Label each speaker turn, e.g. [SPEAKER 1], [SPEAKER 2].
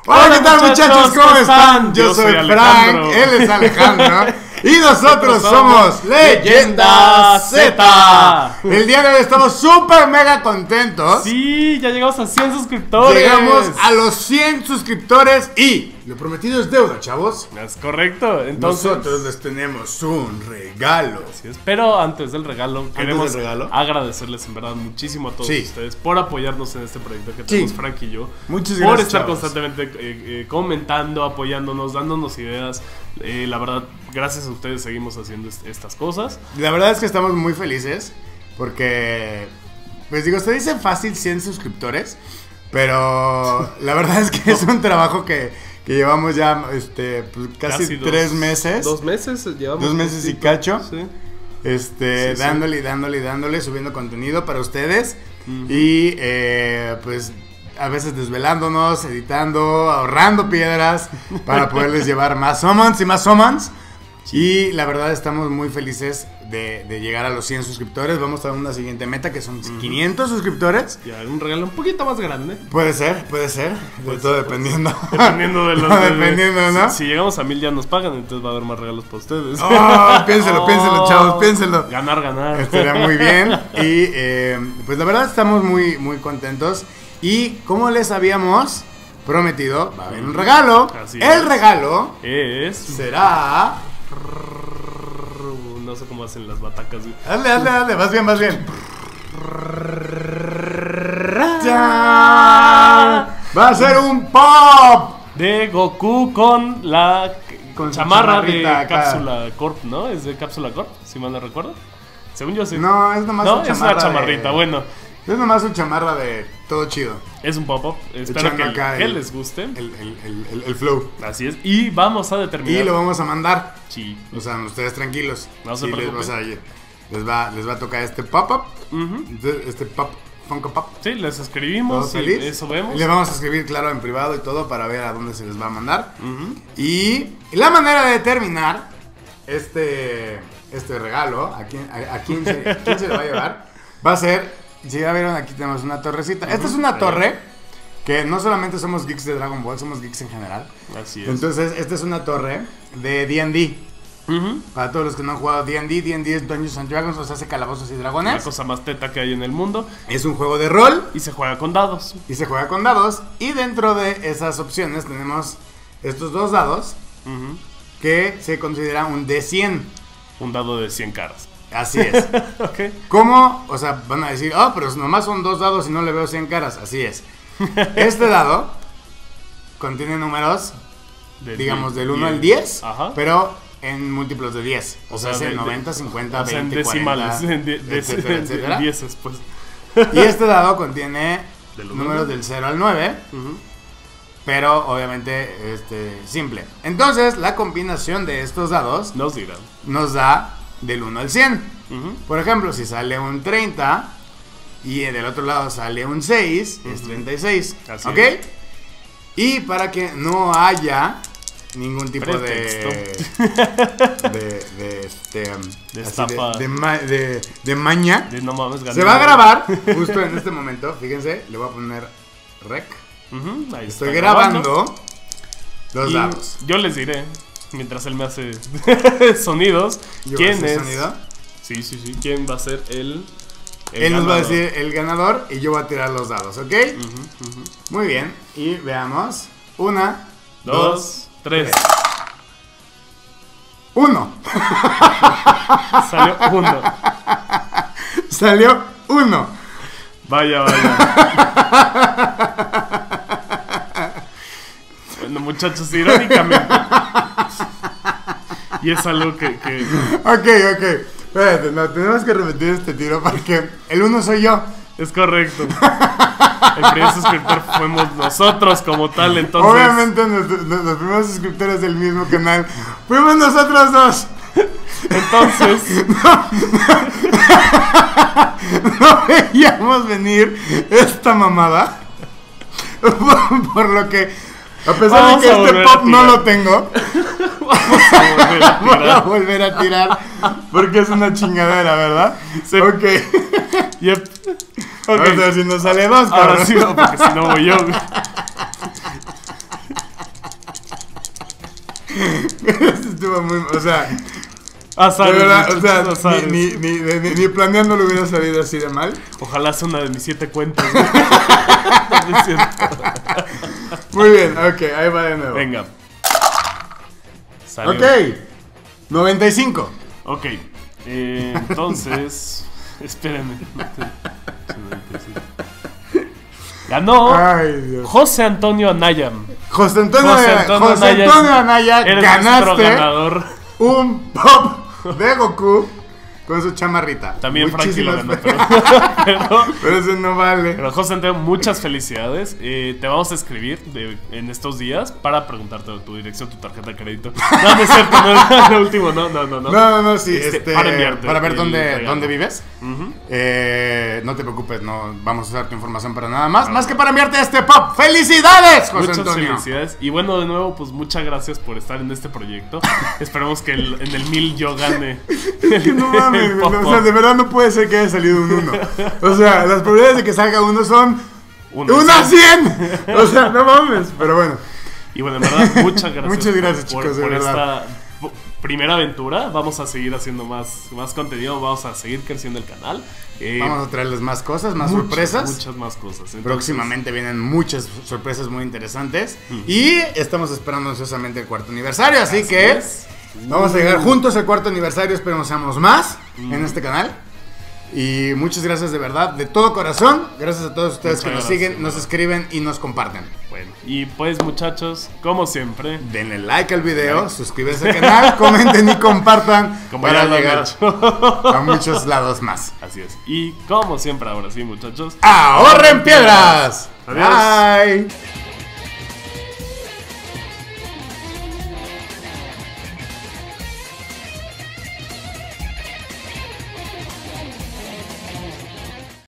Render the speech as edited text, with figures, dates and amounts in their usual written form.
[SPEAKER 1] Hola, ¿qué tal muchachos? ¿Cómo están? Yo soy Frank, él es Alejandro y nosotros somos Leyenda Z. El día de hoy estamos súper mega contentos.
[SPEAKER 2] Sí, ya llegamos a 100 suscriptores.
[SPEAKER 1] Llegamos a los 100 suscriptores y lo prometido es deuda, chavos.
[SPEAKER 2] Es correcto. Entonces,
[SPEAKER 1] nosotros les tenemos un regalo.
[SPEAKER 2] Así es. Pero antes del regalo, queremos agradecerles en verdad muchísimo a todos ustedes por apoyarnos en este proyecto que tenemos Frank y yo.
[SPEAKER 1] Muchas gracias.
[SPEAKER 2] Por estar constantemente comentando, apoyándonos, dándonos ideas. La verdad, gracias a ustedes seguimos haciendo estas cosas.
[SPEAKER 1] La verdad es que estamos muy felices porque, pues digo, se dice fácil 100 suscriptores, pero la verdad es que es un trabajo que llevamos ya pues casi 3 meses.
[SPEAKER 2] 2 meses llevamos.
[SPEAKER 1] 2 meses y cacho.
[SPEAKER 2] Sí.
[SPEAKER 1] Dándole, subiendo contenido para ustedes. Y pues a veces desvelándonos, editando, ahorrando piedras para poderles llevar más summons y más summons. Y la verdad estamos muy felices de llegar a los 100 suscriptores. Vamos a una siguiente meta que son 500 suscriptores.
[SPEAKER 2] Ya, un regalo un poquito más grande.
[SPEAKER 1] Puede ser. Todo dependiendo.
[SPEAKER 2] Dependiendo de los
[SPEAKER 1] dependiendo, ¿no?
[SPEAKER 2] Si llegamos a 1000 ya nos pagan, entonces va a haber más regalos para ustedes.
[SPEAKER 1] Piénselo, chavos, piénselo.
[SPEAKER 2] Ganar.
[SPEAKER 1] Estaría muy bien. Y pues la verdad estamos muy, muy contentos. Y como les habíamos prometido, va a haber un regalo. El regalo será...
[SPEAKER 2] No sé cómo hacen las batacas.
[SPEAKER 1] Dale, vas bien. Va a ser un pop
[SPEAKER 2] de Goku con la chamarra de Cápsula Corp, ¿no? Es de Cápsula Corp, si mal no recuerdo. Según yo sí.
[SPEAKER 1] No, es nomás
[SPEAKER 2] una chamarra. Es una chamarrita, bueno.
[SPEAKER 1] Es nomás una chamarra de todo chido.
[SPEAKER 2] Es un pop-up. Espero que les guste.
[SPEAKER 1] El flow.
[SPEAKER 2] Así es. Y vamos a determinar.
[SPEAKER 1] Y lo vamos a mandar.
[SPEAKER 2] Sí.
[SPEAKER 1] O sea, ustedes tranquilos.
[SPEAKER 2] No se preocupen.
[SPEAKER 1] Les va a tocar este pop-up. Este pop. Funko Pop.
[SPEAKER 2] Sí, les escribimos. Y eso vemos.
[SPEAKER 1] Y les vamos a escribir, claro, en privado y todo para ver a dónde se les va a mandar. Y la manera de determinar este regalo, a quién se le va a llevar, va a ser. Si ya vieron, aquí tenemos una torrecita. Esta es una torre que no solamente somos geeks de Dragon Ball, somos geeks en general.
[SPEAKER 2] Así es.
[SPEAKER 1] Entonces, esta es una torre de D&D. Para todos los que no han jugado D&D es Dungeons and Dragons, o sea, hace calabozos y dragones.
[SPEAKER 2] La cosa más teta que hay en el mundo.
[SPEAKER 1] Es un juego de rol.
[SPEAKER 2] Y se juega con dados.
[SPEAKER 1] Y dentro de esas opciones tenemos estos 2 dados que se considera un D100.
[SPEAKER 2] Un dado de 100 caras.
[SPEAKER 1] Así es.
[SPEAKER 2] Okay.
[SPEAKER 1] ¿Cómo? O sea, van a decir, pero nomás son 2 dados y no le veo 100 caras. Así es. Este dado contiene números, digamos, del 1 al 10, pero en múltiplos de 10. O sea, 90, 50, 20,
[SPEAKER 2] en decimales,
[SPEAKER 1] 40, etcétera.
[SPEAKER 2] En 10 pues.
[SPEAKER 1] Y este dado contiene números del 0 al 9, pero obviamente simple. Entonces, la combinación de estos dados nos da del 1 al 100. Por ejemplo, si sale un 30 y del otro lado sale un 6, es 36. ¿Ok? Y para que no haya ningún tipo de
[SPEAKER 2] estafa,
[SPEAKER 1] de maña,
[SPEAKER 2] no mames,
[SPEAKER 1] se va a grabar justo en este momento. Fíjense, le voy a poner rec.
[SPEAKER 2] Ahí
[SPEAKER 1] estoy grabando los dados.
[SPEAKER 2] Yo les diré, mientras él me hace sonidos, ¿quién es?
[SPEAKER 1] Sonido?
[SPEAKER 2] Sí. ¿Quién va a ser el
[SPEAKER 1] él nos va a decir el ganador y yo voy a tirar los dados, ¿ok? Muy bien. Y veamos. 1, 2, 3. 1.
[SPEAKER 2] Salió 1.
[SPEAKER 1] Salió 1.
[SPEAKER 2] Vaya. Bueno, muchachos, irónicamente. Y es algo que...
[SPEAKER 1] Ok. Espérate, tenemos que repetir este tiro porque el 1 soy yo.
[SPEAKER 2] Es correcto. El primer suscriptor fuimos nosotros como tal, entonces...
[SPEAKER 1] Obviamente los primeros suscriptores del mismo canal fuimos nosotros 2.
[SPEAKER 2] Entonces...
[SPEAKER 1] No veíamos venir esta mamada. Por lo que, a pesar de que este pop no lo tengo, voy a volver a tirar porque es una chingadera, ¿verdad?
[SPEAKER 2] Sí.
[SPEAKER 1] Ok.
[SPEAKER 2] Yep.
[SPEAKER 1] Vamos a ver si nos sale 2,
[SPEAKER 2] ahora sí, no, porque si no voy yo.
[SPEAKER 1] Estuvo muy... O sea...
[SPEAKER 2] Azares,
[SPEAKER 1] de verdad, o sea, ni planeando lo hubiera salido así de mal.
[SPEAKER 2] Ojalá sea una de mis 7 cuentas.
[SPEAKER 1] Muy bien, ok, ahí va de nuevo.
[SPEAKER 2] Venga.
[SPEAKER 1] Salió. Ok, 95.
[SPEAKER 2] Ok, entonces... Espérenme. Ganó José Antonio Anaya.
[SPEAKER 1] José Antonio Anaya, ganaste
[SPEAKER 2] ganador.
[SPEAKER 1] Un pop de Goku con su chamarrita.
[SPEAKER 2] También Frankie lo ganó,
[SPEAKER 1] pero eso no vale.
[SPEAKER 2] Pero José Antonio, muchas felicidades. Te vamos a escribir en estos días para preguntarte tu dirección, tu tarjeta de crédito. No, no es cierto, no es lo último, no,
[SPEAKER 1] sí,
[SPEAKER 2] para enviarte.
[SPEAKER 1] Para ver dónde vives. No te preocupes, no vamos a usar tu información para nada más que para enviarte este pop. ¡Felicidades, José Antonio!
[SPEAKER 2] Muchas felicidades. Y bueno, de nuevo, pues muchas gracias por estar en este proyecto. Esperemos que en el 1000 yo gane.
[SPEAKER 1] Es que no mames, o sea, de verdad no puede ser que haya salido un 1. O sea, las probabilidades de que salga uno son 1 a 100. O sea, no mames, pero bueno.
[SPEAKER 2] Y bueno, en verdad, muchas gracias.
[SPEAKER 1] Muchas gracias, chicos, de
[SPEAKER 2] verdad. Esta primera aventura. Vamos a seguir haciendo más contenido, vamos a seguir creciendo el canal.
[SPEAKER 1] Vamos a traerles más cosas, más sorpresas.
[SPEAKER 2] Muchas más cosas. Entonces,
[SPEAKER 1] próximamente vienen muchas sorpresas muy interesantes. Y estamos esperando ansiosamente el 4º aniversario, así que vamos a llegar juntos al 4º aniversario. Esperemos seamos más en este canal. Y muchas gracias de verdad, de todo corazón. Gracias a todos ustedes que nos siguen, nos escriben y nos comparten.
[SPEAKER 2] Bueno, y pues muchachos, como siempre,
[SPEAKER 1] denle like al video, suscríbanse al canal, comenten y compartan para llegar a muchos lados más.
[SPEAKER 2] Así es. Y como siempre, ahora sí, muchachos,
[SPEAKER 1] ¡ahorren piedras!
[SPEAKER 2] Adiós.
[SPEAKER 1] Bye.